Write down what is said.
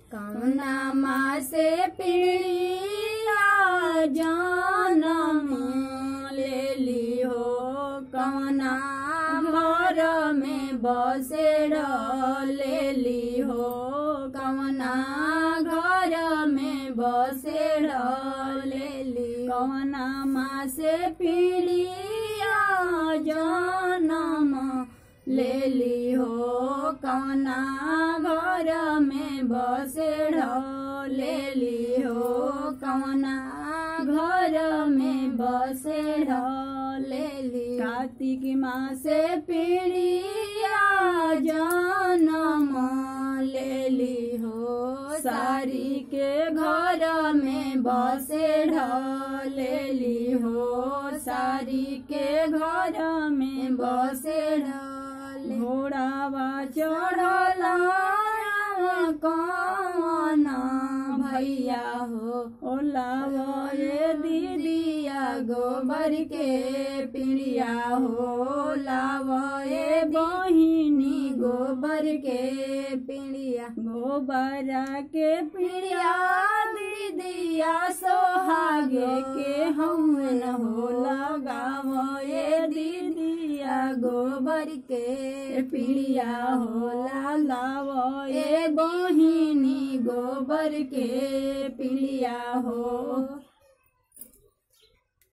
कौना माँ से पीड़िया जनम ले ली हो, कौना घर में बसेड़ ले ली हो, कौना घर में बसेड़ ले ली। कौना माँ से पीड़िया जनम ले ली हो, कौना घर में बसेड़ ले ली हो, कौना घर में बसेड़ ले ली। कार्तिक माँ से पीड़िया जनम ले ली हो, सारी के घर में बसेड़ ले ली हो, सारी के घर में बसेड़। घोड़ावा चढ़ला कौन भैया हो, ओलावा ये दीदिया गोबर के पिड़िया हो, लावा ये बहिनी गोबर के पिड़िया। गोबर के पिड़िया दीदिया सोहागे के हवन हो, लगावा ये दीदिया गोबर के पिड़िया हो, लगावा ये बहिनी गोबर के पिड़िया हो।